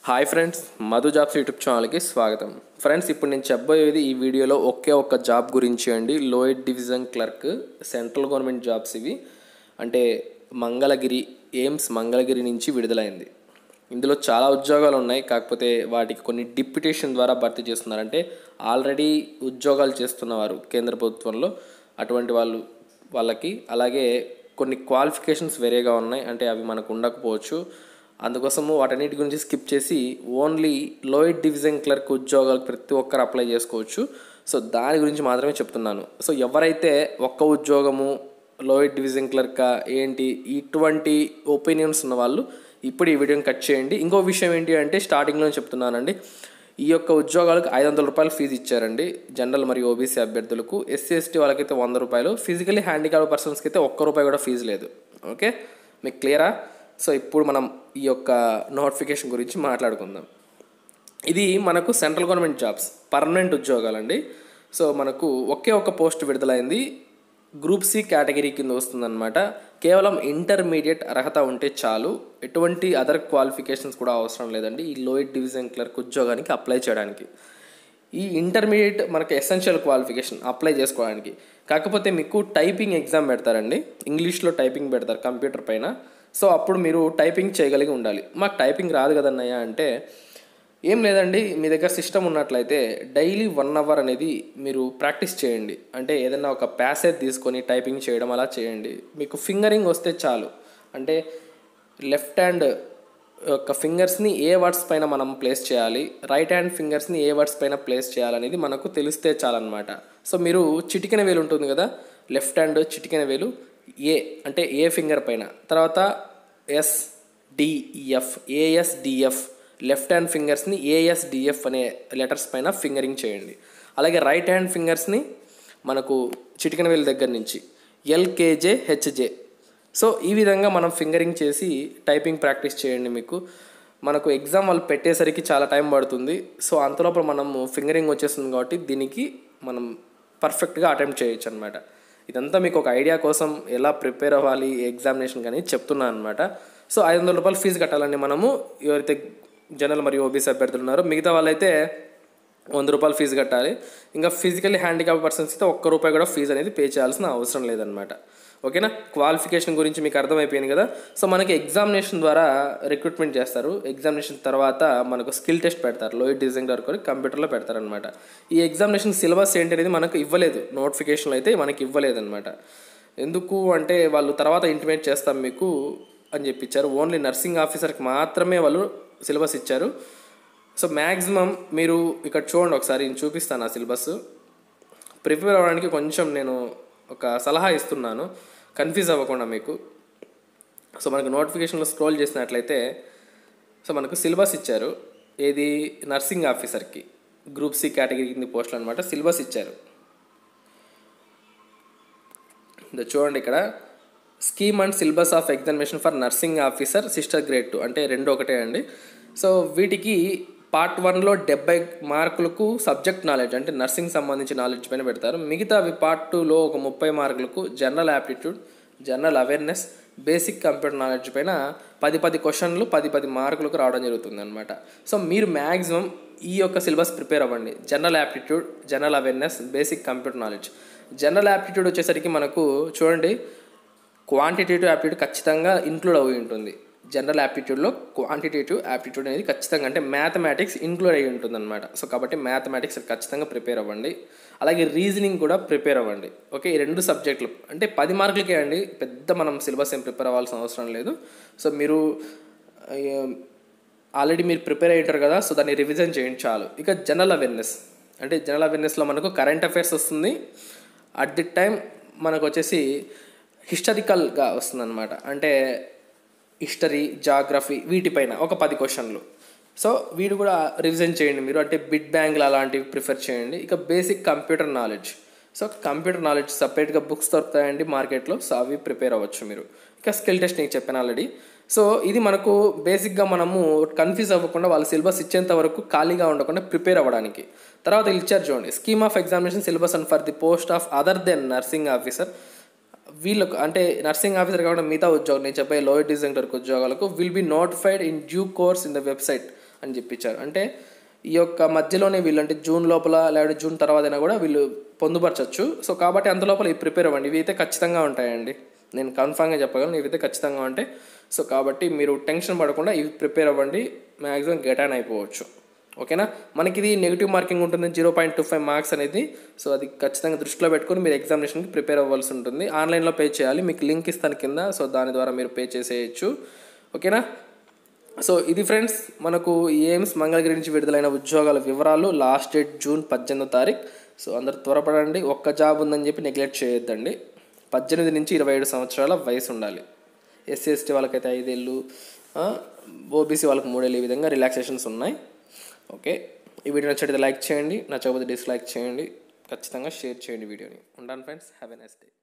Hi friends, Madhu jobs YouTube ఛానల్కి స్వాగతం. Friends, ఇప్పుడు నేను చెప్పబోయేది ఈ వీడియోలో ఒకే ఒక్క జాబ్ గురించి అండి. Lower division clerk, central government jobs ఇవి. అంటే మంగళగిరి, ఎయిమ్స్ మంగళగిరి నుంచి విడుదలైంది. ఇందులో చాలా ఉద్యోగాలు ఉన్నాయి, కాకపోతే వాటికి కొన్ని డిప్యుటేషన్ ద్వారా భర్తీ చేస్తున్నారు. అంటే ఆల్రెడీ ఉద్యోగాలు చేస్తున్నవారు కేంద్ర ప్రభుత్వంలో అటువంటి వాళ్ళకి అలాగే కొన్ని క్వాలిఫికేషన్స్ వేరేగా ఉన్నాయి. అంటే అవి మనకు ఉండకపోవచ్చు. అందుకోసము వాటన్నిటి గురించి స్కిప్ చేసి ఓన్లీ లోయర్ డివిజన్ క్లర్క్ ఉద్యోగాలకు ప్రతి ఒక్కరు అప్లై చేసుకోవచ్చు. సో దాని గురించి మాత్రమే చెప్తున్నాను. సో ఎవరైతే ఒక్క ఉద్యోగము లోయర్ డివిజన్ క్లర్క్ ఏంటి ఇటువంటి ఒపీనియన్స్ ఉన్న వాళ్ళు ఇప్పుడు ఈ వీడియోని కట్ చేయండి. ఇంకో విషయం ఏంటి అంటే స్టార్టింగ్లో చెప్తున్నానండి, ఈ యొక్క ఉద్యోగాలకు 500 రూపాయలు ఫీజు ఇచ్చారండి జనరల్ మరియు ఓబీసీ అభ్యర్థులకు. ఎస్సీ ఎస్టీ వాళ్ళకైతే 100 రూపాయలు, ఫిజికలీ హ్యాండిక్యాప్డ్ పర్సన్స్కి అయితే ₹1 కూడా ఫీజు లేదు. ఓకే, మీకు క్లియరా? సో ఇప్పుడు మనం ఈ యొక్క నోటిఫికేషన్ గురించి మాట్లాడుకుందాం. ఇది మనకు సెంట్రల్ గవర్నమెంట్ జాబ్స్, పర్మనెంట్ ఉద్యోగాలండి. సో మనకు ఒకే ఒక పోస్ట్ విడుదలైంది. గ్రూప్ సి కేటగిరీ కింద వస్తుందన్నమాట. కేవలం ఇంటర్మీడియట్ అర్హత ఉంటే చాలు, ఎటువంటి అదర్ క్వాలిఫికేషన్స్ కూడా అవసరం లేదండి ఈ లోయర్ డివిజన్ క్లర్క్ ఉద్యోగానికి అప్లై చేయడానికి. ఈ ఇంటర్మీడియట్ మనకు ఎసెన్షియల్ క్వాలిఫికేషన్ అప్లై చేసుకోవడానికి. కాకపోతే మీకు టైపింగ్ ఎగ్జామ్ పెడతారండి, ఇంగ్లీష్లో టైపింగ్ పెడతారు కంప్యూటర్ పైన. సో అప్పుడు మీరు టైపింగ్ చేయగలిగి ఉండాలి. మాకు టైపింగ్ రాదు కదన్నయ్య అంటే ఏం లేదండి, మీ దగ్గర సిస్టమ్ ఉన్నట్లయితే డైలీ 1 అవర్ అనేది మీరు ప్రాక్టీస్ చేయండి. అంటే ఏదైనా ఒక ప్యాసేజ్ తీసుకొని టైపింగ్ చేయడం అలా చేయండి. మీకు ఫింగరింగ్ వస్తే చాలు. అంటే లెఫ్ట్ హ్యాండ్ యొక్క ఫింగర్స్ని ఏ వర్డ్స్ పైన మనం ప్లేస్ చేయాలి, రైట్ హ్యాండ్ ఫింగర్స్ని ఏ వర్డ్స్ పైన ప్లేస్ చేయాలనేది మనకు తెలిస్తే చాలన్నమాట. సో మీరు చిటికెన వేలు ఉంటుంది కదా, లెఫ్ట్ హ్యాండ్ చిటికెన వేలు ఏ అంటే ఏ ఫింగర్ పైన, తర్వాత ఎస్డిఎఫ్ ఏఎస్డిఎఫ్ లెఫ్ట్ హ్యాండ్ ఫింగర్స్ని ఏఎస్డిఎఫ్ అనే లెటర్స్ పైన ఫింగరింగ్ చేయండి. అలాగే రైట్ హ్యాండ్ ఫింగర్స్ని మనకు చిటికెన వేలు దగ్గర నుంచి ఎల్కేజే హెచ్జే. సో ఈ విధంగా మనం ఫింగరింగ్ చేసి టైపింగ్ ప్రాక్టీస్ చేయండి. మనకు ఎగ్జామ్ వాళ్ళు పెట్టేసరికి చాలా టైం పడుతుంది. సో అంతలోపల మనము ఫింగరింగ్ వచ్చేస్తుంది కాబట్టి దీనికి మనం పర్ఫెక్ట్గా అటెంప్ట్ చేయొచ్చు అనమాట. ఇదంతా మీకు ఒక ఐడియా కోసం ఎలా ప్రిపేర్ అవ్వాలి ఎగ్జామినేషన్ కానీ చెప్తున్నాను అనమాట. సో 500 రూపాయలు ఫీజు కట్టాలండి మనము, ఎవరైతే జనరల్ మరియు ఓబీసీ అభ్యర్థులు ఉన్నారో. మిగతా వాళ్ళైతే 100 రూపాయలు ఫీజు కట్టాలి. ఇంకా ఫిజికల్లీ హ్యాండిక్యాప్డ్ పర్సన్స్ అయితే ₹1 కూడా ఫీజు అనేది పే చేయాల్సిన అవసరం లేదనమాట. ఓకేనా? క్వాలిఫికేషన్ గురించి మీకు అర్థమైపోయింది కదా. సో మనకి ఎగ్జామినేషన్ ద్వారా రిక్రూట్మెంట్ చేస్తారు. ఎగ్జామినేషన్ తర్వాత మనకు స్కిల్ టెస్ట్ పెడతారు, లోయర్ డివిజన్ క్లర్క్ కంప్యూటర్లో పెడతారనమాట. ఈ ఎగ్జామినేషన్ సిలబస్ ఏంటి అనేది మనకు ఇవ్వలేదు, నోటిఫికేషన్లో అయితే మనకి ఇవ్వలేదన్నమాట. ఎందుకు అంటే వాళ్ళు తర్వాత ఇంటిమేట్ చేస్తాం మీకు అని చెప్పించారు. ఓన్లీ నర్సింగ్ ఆఫీసర్కి మాత్రమే వాళ్ళు సిలబస్ ఇచ్చారు. సో మ్యాక్సిమం మీరు ఇక్కడ చూడండి ఒకసారి, నేను చూపిస్తాను ఆ సిలబస్. ప్రిపేర్ అవ్వడానికి కొంచెం నేను ఒక సలహా ఇస్తున్నాను, కన్ఫ్యూజ్ అవ్వకుండా మీకు. సో మనకు నోటిఫికేషన్లో స్క్రోల్ చేసినట్లయితే సో మనకు సిలబస్ ఇచ్చారు. ఏది నర్సింగ్ ఆఫీసర్కి గ్రూప్ సి కేటగిరీ కింద పోస్టులు అనమాట. సిలబస్ ఇచ్చారు. చూడండి ఇక్కడ, scheme and syllabus of examination for nursing officer sister grade 2 అంటే 2 ఒకటే అండి. సో వీటికి పార్ట్ 1లో 70 మార్కులకు సబ్జెక్ట్ నాలెడ్జ్ అంటే నర్సింగ్ సంబంధించి నాలెడ్జ్ పైన పెడతారు. మిగతావి పార్ట్ 2లో ఒక 30 మార్కులకు general aptitude, general awareness, basic computer knowledge పైన 10 క్వశ్చన్లు 10 మార్కులకు రావడం జరుగుతుంది అనమాట. సో మీరు మ్యాక్సిమం ఈ యొక్క సిలబస్ ప్రిపేర్ అవ్వండి. General aptitude, general awareness, basic computer knowledge. General aptitude వచ్చేసరికి మనకు చూడండి, క్వాంటిటేటివ్ యాప్టిట్యూడ్ ఖచ్చితంగా ఇంక్లూడ్ అయి ఉంటుంది. జనరల్ యాప్టిట్యూడ్లో క్వాంటిటేటివ్ యాప్టిట్యూడ్ అనేది ఖచ్చితంగా అంటే మ్యాథమెటిక్స్ ఇంక్లూడ్ అయి ఉంటుంది అనమాట. సో కాబట్టి మ్యాథమెటిక్స్ ఖచ్చితంగా ప్రిపేర్ అవ్వండి. అలాగే రీజనింగ్ కూడా ప్రిపేర్ అవ్వండి. ఓకే, ఈ 2 సబ్జెక్టులు అంటే 10 మార్కులకే అండి, పెద్ద మనం సిలబస్ ఏం ప్రిపేర్ అవ్వాల్సిన అవసరం లేదు. సో మీరు ఆల్రెడీ మీరు ప్రిపేర్ అయ్యి ఉంటారు కదా, సో దాన్ని రివిజన్ చేయండి చాలు. ఇక జనరల్ అవేర్నెస్ అంటే జనరల్ అవేర్నెస్లో మనకు కరెంట్ అఫైర్స్ వస్తుంది. అట్ ది టైం మనకు వచ్చేసి హిస్టారికల్గా వస్తుందన్నమాట. అంటే హిస్టరీ, జాగ్రఫీ వీటిపైన ఒక 10 క్వశ్చన్లు. సో వీడు కూడా రివిజన్ చేయండి మీరు. అంటే బిట్ బ్యాంగ్లు అలాంటివి ప్రిఫర్ చేయండి. ఇక basic computer knowledge. So computer knowledge సపరేట్గా బుక్స్ దొరుకుతాయండి మార్కెట్లో, సో అవి ప్రిపేర్ అవ్వచ్చు మీరు. ఇక స్కిల్ టెస్ట్ నేను చెప్పాను ఆల్రెడీ. సో ఇది మనకు బేసిక్గా మనము కన్ఫ్యూజ్ అవ్వకుండా వాళ్ళ సిలబస్ ఇచ్చేంత వరకు ఖాళీగా ఉండకుండా ప్రిపేర్ అవ్వడానికి. తర్వాత ఇచ్చారు చూడండి, scheme of examination syllabus and for the post of other than nursing officer. వీళ్ళకు అంటే నర్సింగ్ ఆఫీసర్ కాకుండా మిగతా ఉద్యోగం నేను చెప్పే లోయర్ డివిజన్ క్లర్క్ ఉద్యోగాలకు will be notified in due course in the website అని చెప్పించారు. అంటే ఈ యొక్క మధ్యలోనే వీళ్ళు అంటే జూన్ లోపల లేదా జూన్ తర్వాతైనా కూడా వీళ్ళు పొందుపరచవచ్చు. సో కాబట్టి అంత లోపల ఇవి ప్రిపేర్ అవ్వండి. ఇవి అయితే ఖచ్చితంగా ఉంటాయండి, నేను కన్ఫామ్గా చెప్పగలను, ఇవైతే ఖచ్చితంగా ఉంటాయి. సో కాబట్టి మీరు టెన్షన్ పడకుండా ఇవి ప్రిపేర్ అవ్వండి, మ్యాక్సిమం గెట్ ఆన్ అయిపోవచ్చు. ఓకేనా. మనకి ఇది నెగిటివ్ మార్కింగ్ ఉంటుంది 0.25 మార్క్స్ అనేది. సో అది ఖచ్చితంగా దృష్టిలో పెట్టుకొని మీరు ఎగ్జామినేషన్కి ప్రిపేర్ అవ్వాల్సి ఉంటుంది. ఆన్లైన్లో పే చేయాలి, మీకు లింక్ ఇస్తాను కింద, సో దాని ద్వారా మీరు పే చేసేయచ్చు. ఓకేనా. సో ఇది ఫ్రెండ్స్ మనకు ఎయిమ్స్ మంగళగిరి నుంచి విడుదలైన ఉద్యోగాల వివరాలు. లాస్ట్ డేట్ జూన్ 18వ తారీఖు. సో అందరు త్వరపడండి, ఒక్క జాబ్ ఉందని చెప్పి నెగ్లెక్ట్ చేయొద్దండి. 18 నుంచి 27 సంవత్సరాల వయసు ఉండాలి. ఎస్సీ ఎస్టీ వాళ్ళకైతే 5 ఏళ్ళు, ఓబీసీ వాళ్ళకి 3 ఏళ్ళు, ఈ విధంగా రిలాక్సేషన్స్ ఉన్నాయి. ఓకే, ఈ వీడియో నచ్చితే లైక్ చేయండి, నచ్చకపోతే డిస్లైక్ చేయండి, ఖచ్చితంగా షేర్ చేయండి వీడియోని. ఉంటాను friends, have a nice day.